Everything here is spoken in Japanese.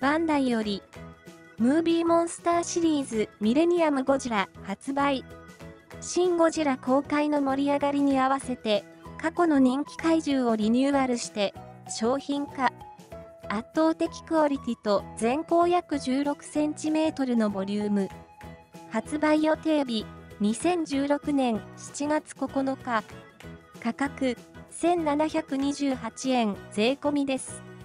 バンダイより、ムービーモンスターシリーズミレニアムゴジラ発売。シン・ゴジラ公開の盛り上がりに合わせて、過去の人気怪獣をリニューアルして、商品化。圧倒的クオリティと全高約16センチメートルのボリューム。発売予定日、2016年7月9日。価格、1728円税込みです。